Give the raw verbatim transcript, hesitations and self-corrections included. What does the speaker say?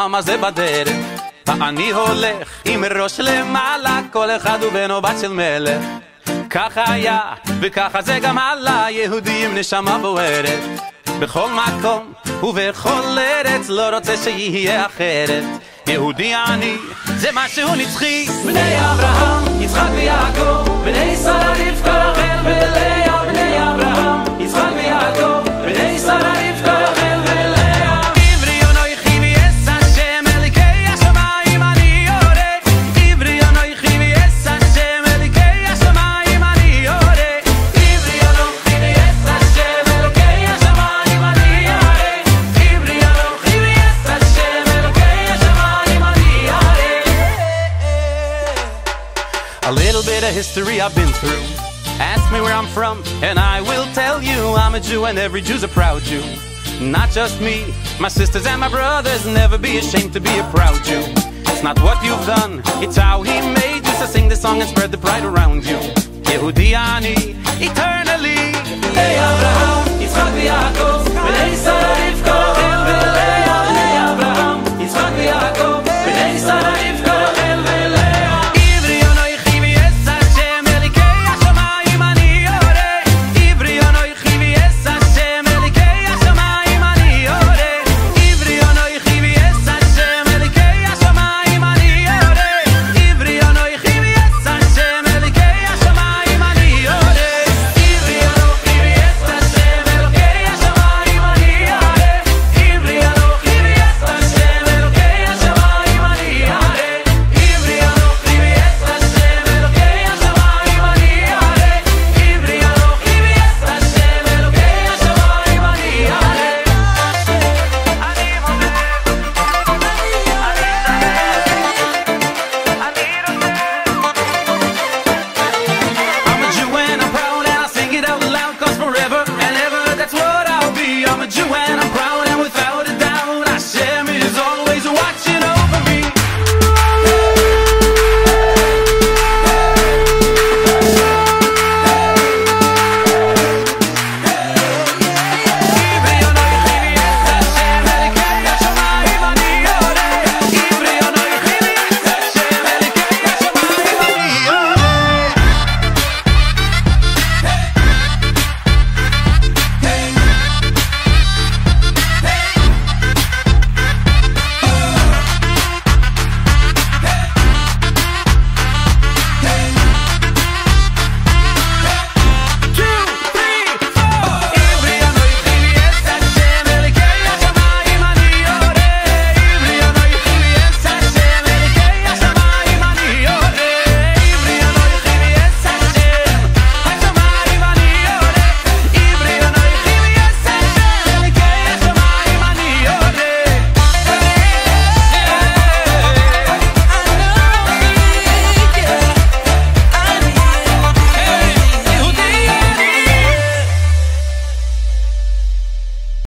מה זה בדרך. אני הולך עם ראש למעלה, כל אחד הוא בן או בת של מלך. ככה היה וככה זה גם הלאה, יהודי עם נשמה בוערת. בכל מקום ובכל ארץ לא רוצה שיהיה אחרת. יהודי אני זה משהו נצחי. בני אברהם, יצחק ויעקב, בני שרה רבקה רחל ולאה. בני אברהם, יצחק ויעקב, בני שרה רבקה רחל ולאה. עברי אנוכי ויעש השם אלוקי השמיים אני יורד. עברי אנוכי ויעש השם אלוקי השמיים אני יורד. עברי אנוכי ויעש השם אלוקי השמיים אני יורד. עברי אנוכי ויעש השם אלוקי השמיים אני יורד. A little bit of history I've been through. Ask me where I'm from, and I will tell you I'm a Jew, and every Jew's a proud Jew. Not just me, my sisters and my brothers. Never be ashamed to be a proud Jew. It's not what you've done, it's how He made you. So sing the song and spread the pride around you. Yehudi ani, eternally. Hey Abraham, Yitzchak v'Yaakov, v'nei Sarah.